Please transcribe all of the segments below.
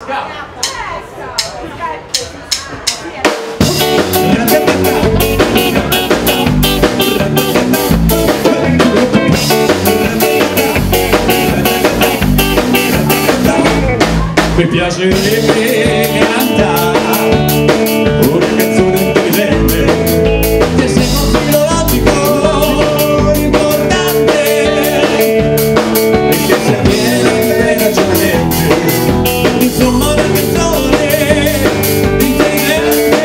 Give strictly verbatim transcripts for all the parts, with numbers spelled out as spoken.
Mi piacerebbe cantare una canzone intelligente che sia un filo logico importante e che sia piena di ragionamenti, insomma una canzone intelligente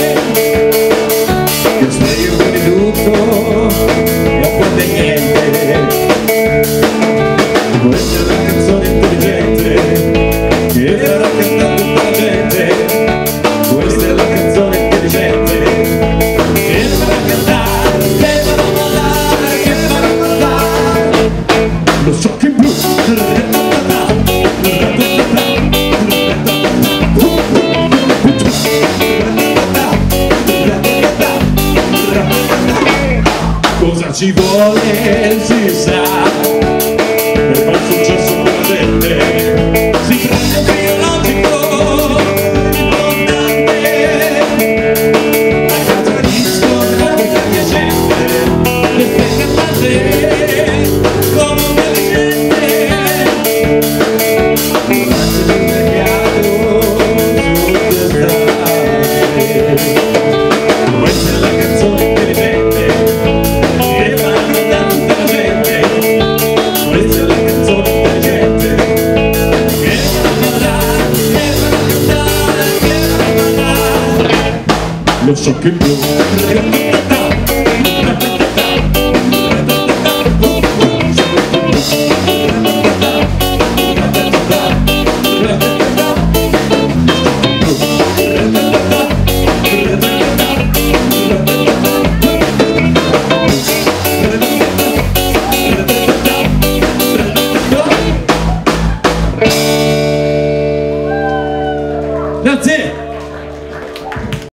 che spiego più di tutto e a parte niente. Questa è una canzone intelligente che farà cantare tutta la gente. Questa è la canzone intelligente che farà cantare, che farà ballare, che farà ballare lo shocking blu. Cosa ci vuole si sa per far successo con la gente. Si prende un biologico importante, la casa discografica piacente, le fai cantare come un intelligente. Durante il mercato su quest'arte, questa è la canzone intelligente che fa cantare tutta la gente. Questa è la canzone intelligente che farà ballare, che farà cantare, che farà ballare lo shocking blu.